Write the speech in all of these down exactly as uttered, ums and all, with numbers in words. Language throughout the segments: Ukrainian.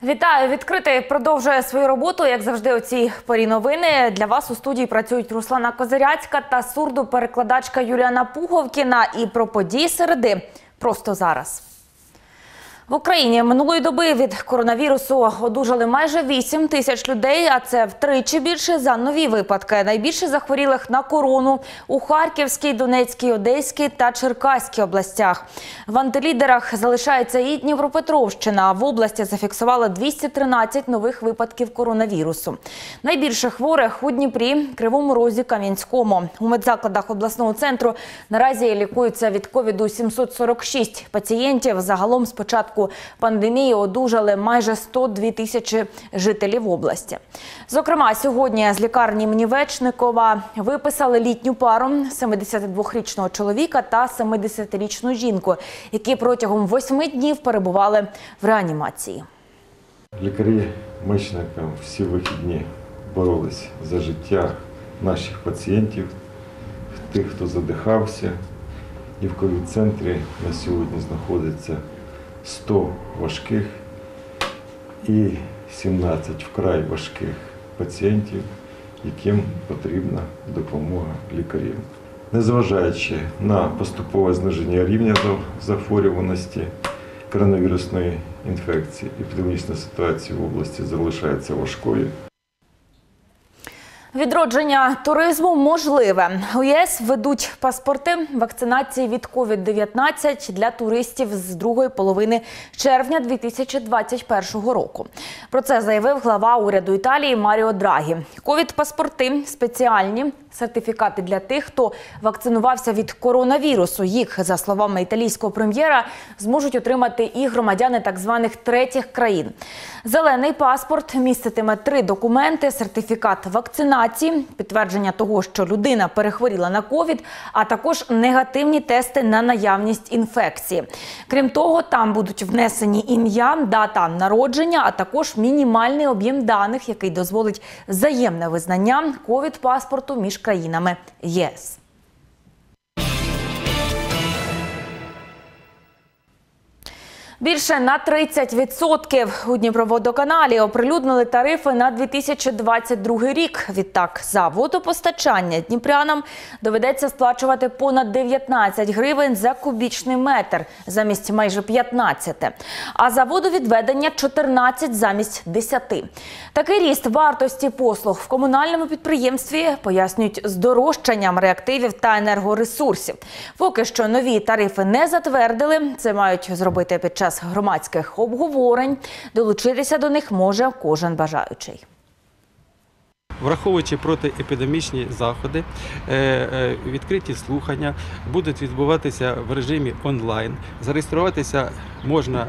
Вітаю! Відкритий продовжує свою роботу, як завжди, у цій порі новини. Для вас у студії працюють Руслана Козиряцька та сурдоперекладачка Юліана Пуговкіна. І про події середи просто зараз. В Україні минулої доби від коронавірусу одужали майже вісім тисяч людей, а це втричі більше за нові випадки. Найбільше захворілих на корону у Харківській, Донецькій, Одеській та Черкаській областях. В антилідерах залишається і Дніпропетровщина. В області зафіксували двісті тринадцять нових випадків коронавірусу. Найбільше хворих у Дніпрі, Кривому Розі, Кам'янському. У медзакладах обласного центру наразі лікуються від ковіду сімсот сорок шість пацієнтів. Загалом з початку пандемії одужали майже сто дві тисячі жителів області. Зокрема, сьогодні з лікарні імені Вечникова виписали літню пару – семидесятидвохрічного чоловіка та семидесятирічну жінку, які протягом восьми днів перебували в реанімації. Лікарі Мечника всі вихідні боролись за життя наших пацієнтів, тих, хто задихався. І в ковід-центрі на сьогодні знаходиться сто важких і сімнадцять вкрай важких пацієнтів, яким потрібна допомога лікарів. Незважаючи на поступове зниження рівня захворюваності коронавірусної інфекції, епідемічна ситуація в області залишається важкою. Відродження туризму можливе. У ЄС ведуть паспорти вакцинації від ковід дев'ятнадцять для туристів з другої половини червня дві тисячі двадцять першого року. Про це заявив глава уряду Італії Маріо Драгі. Ковід-паспорти спеціальні, сертифікати для тих, хто вакцинувався від коронавірусу. Їх, за словами італійського прем'єра, зможуть отримати і громадяни так званих третіх країн. Зелений паспорт міститиме три документи: сертифікат вакцинації, підтвердження того, що людина перехворіла на ковід, а також негативні тести на наявність інфекції. Крім того, там будуть внесені ім'я, дата народження, а також мінімальний об'єм даних, який дозволить взаємне визнання ковід-паспорту між країнами ЄС. Більше на тридцять відсотків у Дніпроводоканалі оприлюднили тарифи на дві тисячі двадцять другий рік. Відтак, за водопостачання дніпрянам доведеться сплачувати понад дев'ятнадцять гривень за кубічний метр замість майже п'ятнадцяти, а за водовідведення – чотирнадцять замість десяти. Такий ріст вартості послуг в комунальному підприємстві пояснюють здорожчанням реактивів та енергоресурсів. Поки що нові тарифи не затвердили, це мають зробити під час громадських обговорень. Долучитися до них може кожен бажаючий. Враховуючи протиепідемічні заходи, відкриті слухання будуть відбуватися в режимі онлайн. Зареєструватися можна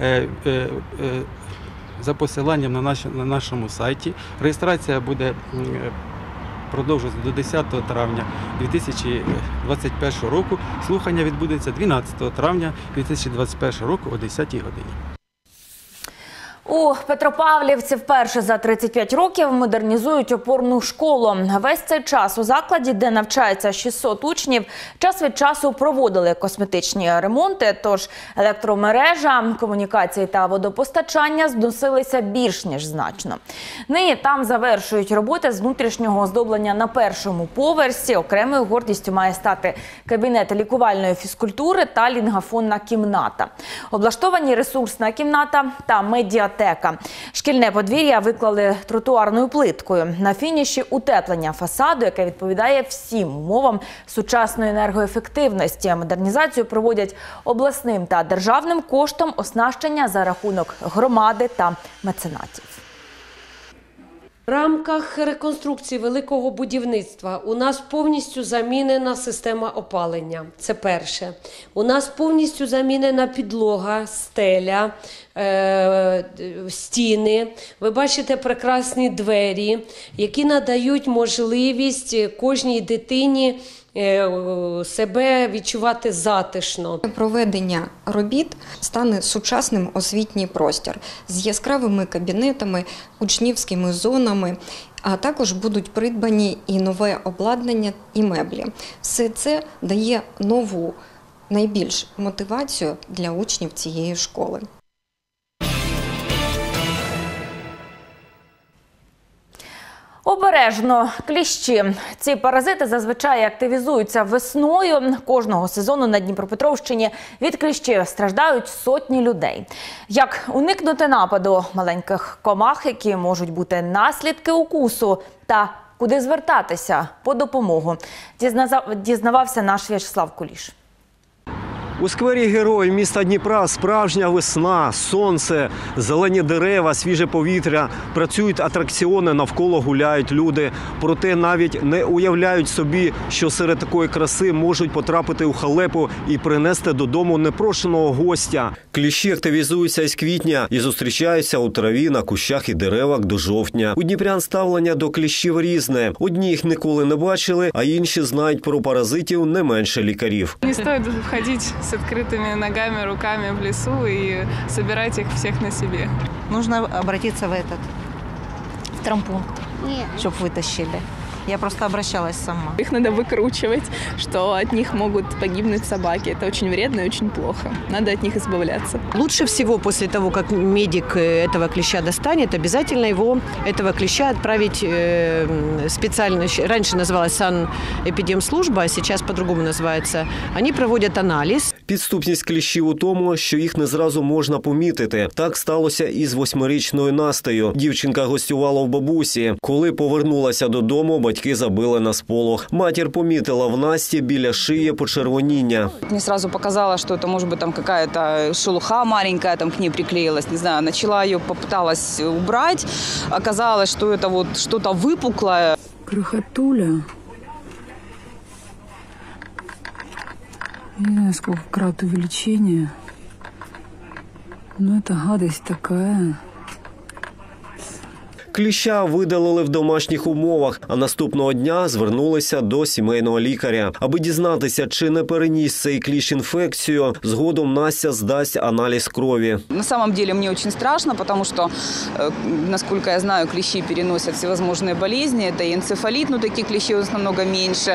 за посиланням на нашому сайті. Реєстрація буде продовжується до десятого травня дві тисячі двадцять першого року. Слухання відбудеться дванадцятого травня дві тисячі двадцять першого року о десятій годині. У Петропавлівці вперше за тридцять п'ять років модернізують опорну школу. Весь цей час у закладі, де навчається шістсот учнів, час від часу проводили косметичні ремонти, тож електромережа, комунікації та водопостачання зносилися більш ніж значно. Нині там завершують роботи з внутрішнього оздоблення на першому поверсі. Окремою гордістю має стати кабінет лікувальної фізкультури та лінгафонна кімната. Облаштовані ресурсна кімната та медіатека. Шкільне подвір'я виклали тротуарною плиткою. На фініші утеплення фасаду, яке відповідає всім умовам сучасної енергоефективності. Модернізацію проводять обласним та державним коштом, оснащення за рахунок громади та меценатів. В рамках реконструкції великого будівництва у нас повністю замінена система опалення. Це перше. У нас повністю замінена підлога, стеля, е, стіни. Ви бачите прекрасні двері, які надають можливість кожній дитині себе відчувати затишно. Проведення робіт стане сучасним освітній простір з яскравими кабінетами, учнівськими зонами, а також будуть придбані і нове обладнання, і меблі. Все це дає нову, найбільш мотивацію для учнів цієї школи. Обережно. Кліщі. Ці паразити зазвичай активізуються весною. Кожного сезону на Дніпропетровщині від кліщів страждають сотні людей. Як уникнути нападу маленьких комах, які можуть бути наслідки укусу, та куди звертатися по допомогу, дізнавався наш В'ячеслав Куліш. У сквері Герой міста Дніпра справжня весна, сонце, зелені дерева, свіже повітря. Працюють атракціони, навколо гуляють люди. Проте навіть не уявляють собі, що серед такої краси можуть потрапити у халепу і принести додому непрошеного гостя. Кліщі активізуються із квітня і зустрічаються у траві, на кущах і деревах до жовтня. У дніпрян ставлення до кліщів різне. Одні їх ніколи не бачили, а інші знають про паразитів не менше лікарів. Не стоит входить с открытыми ногами, руками в лесу и собирать их всех на себе. Нужно обратиться в этот, в травмпункт, чтобы вытащили. Я просто обращалась сама. Их надо выкручивать, что от них могут погибнуть собаки. Это очень вредно и очень плохо. Надо от них избавляться. Лучше всего после того, как медик этого клеща достанет, обязательно его, этого клеща, отправить э, специально, раньше называлась санэпидемслужба, а сейчас по-другому называется. Они проводят анализ. Підступність кліщів у тому, що їх не зразу можна помітити. Так сталося і з восьмирічною Настею. Дівчинка гостювала в бабусі. Коли повернулася додому, батьки забили на сполох. Матір помітила в Насті біля шиї почервоніння. Мне сразу показала, что это может быть там какая-то шелуха маленькая там к ней приклеилась, не знаю, начала ее, попыталась убрать, оказалось, что это вот что-то выпуклое. Крохотуля. Я не знаю, сколько крат увеличения, но это гадость такая. Кліща видалили в домашніх умовах, а наступного дня звернулися до сімейного лікаря. Аби дізнатися, чи не переніс цей кліщ інфекцію, згодом Настя здасть аналіз крові. На самом деле мне очень страшно, потому что, насколько я знаю, клещи переносят всевозможные болезни. Это и энцефалит, но таких клещей у нас намного меньше.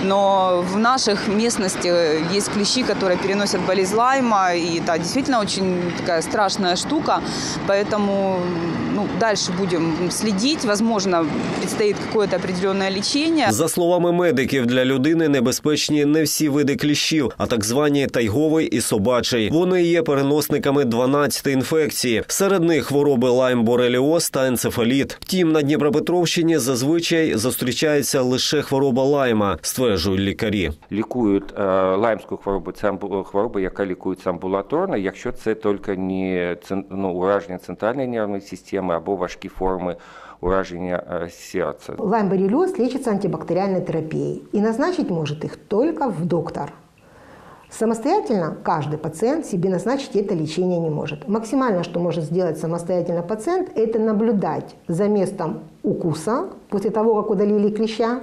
Но в наших местности есть клещи, которые переносят болезнь Лайма. И это действительно очень такая страшная штука. Поэтому ну, дальше будем следить. Возможно, предстоит какое-то определенное лечение. За словами медиків, для людини небезпечні не всі види кліщів, а так звані тайговий і собачий. Вони є переносниками дванадцяти інфекцій. Серед них хвороби лайм-бореліоз та енцефаліт. Втім, на Дніпропетровщині зазвичай зустрічається лише хвороба лайма, стверджують лікарі. Лікують е, лаймську хворобу, це хвороба, яка лікується амбулаторно, якщо це тільки не ну, ураження центральної нервної системи або важкі форми ураження сердца. Лайм-боррелиоз лечится антибактериальной терапией, и назначить может их только в доктор. Самостоятельно каждый пациент себе назначить это лечение не может. Максимально, что может сделать самостоятельно пациент, это наблюдать за местом укуса после того, как удалили клеща,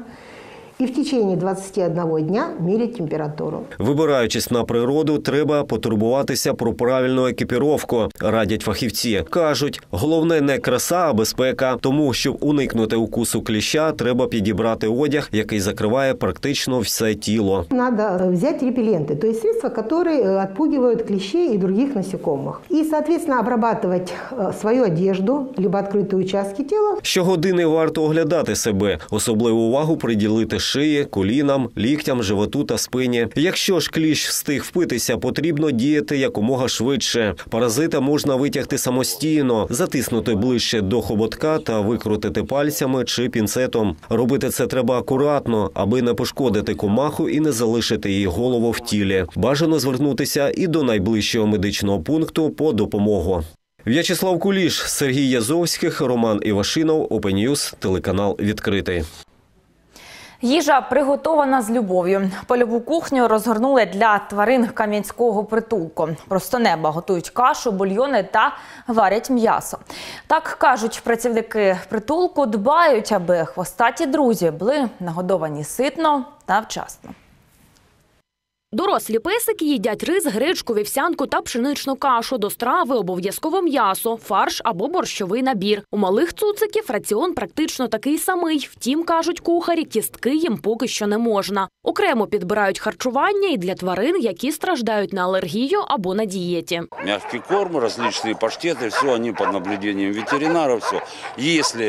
і в течение двадцяти одного дня міряти температуру. Вибираючись на природу, треба потурбуватися про правильну екіпіровку, радять фахівці. Кажуть, головне не краса, а безпека. Тому, щоб уникнути укусу кліща, треба підібрати одяг, який закриває практично все тіло. Треба взяти репеленти, тобто средства, які відпугують кліщей і інших насекомих. І, соответственно, обрабатувати свою одежду, або відкриті участки тіла. Щогодини варто оглядати себе. Особливу увагу приділити шиї, колінам, ліктям, животу та спині. Якщо ж кліщ встиг впитися, потрібно діяти якомога швидше. Паразита можна витягти самостійно, затиснути ближче до хоботка та викрутити пальцями чи пінцетом. Робити це треба акуратно, аби не пошкодити комаху і не залишити її голову в тілі. Бажано звернутися і до найближчого медичного пункту по допомогу. В'ячеслав Куліш, Сергій Язовських, Роман Івашинов, Open News, телеканал «Відкритий». Їжа приготована з любов'ю. Польову кухню розгорнули для тварин кам'янського притулку. Просто неба готують кашу, бульйони та варять м'ясо. Так кажуть, працівники притулку дбають, аби хвостаті друзі були нагодовані ситно та вчасно. Дорослі песики їдять рис, гречку, вівсянку та пшеничну кашу. До страви обов'язково м'ясо, фарш або борщовий набір. У малих цуциків раціон практично такий самий. Втім, кажуть кухарі, кістки їм поки що не можна. Окремо підбирають харчування і для тварин, які страждають на алергію або на дієті. М'який корм, різні паштети, все вони під наблюденням ветеринарів. Все. Якщо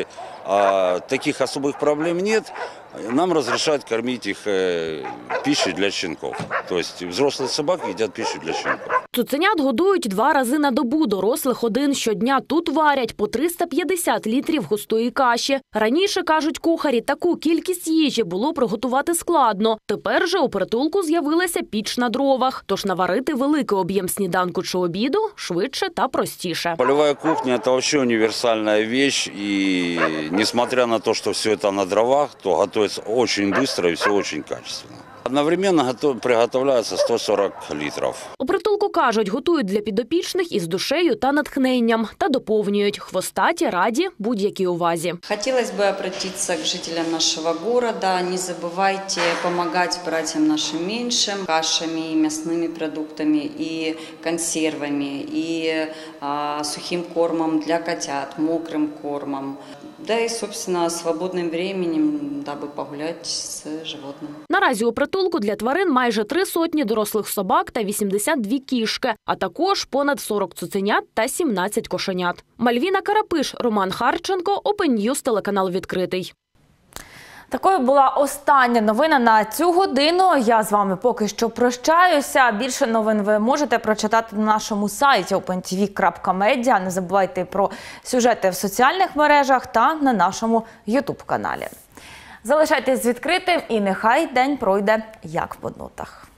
а таких особых проблем нет, нам разрешают кормить их э, пищей для щенков. То есть взрослые собаки едят пищу для щенков. Цуценят годують два рази на добу, дорослих один щодня. Тут варять по триста п'ятдесят літрів густої каші. Раніше, кажуть кухарі, таку кількість їжі було приготувати складно. Тепер же у притулку з'явилася піч на дровах. Тож наварити великий об'єм сніданку чи обіду швидше та простіше. Полевая кухня – это вообще универсальная вещь. И несмотря на то, что все это на дровах, то готовится очень быстро и все очень качественно. Одновременно готов, приготовляется сто сорок литров. У притулку, кажуть, готують для підопічних із душею та натхненням. Та доповнюють – хвостаті раді будь-якій увазі. Хотелось бы обратиться к жителям нашего города. Не забывайте помогать братьям нашим меньшим кашами, и мясными продуктами, и консервами, и а, сухим кормом для котят, мокрым кормом. Да и, собственно, свободным временем, дабы погулять с животным. Наразі у притулку для тварин майже три сотні дорослих собак та вісімдесят дві кішки, а також понад сорок цуценят та сімнадцять кошенят. Мальвіна Карапиш, Роман Харченко, Open News, телеканал «Відкритий». Такою була остання новина на цю годину. Я з вами поки що прощаюся. Більше новин ви можете прочитати на нашому сайті опен ті ві крапка медіа. Не забувайте про сюжети в соціальних мережах та на нашому ютуб-каналі. Залишайтесь з відкритим і нехай день пройде як по нотах.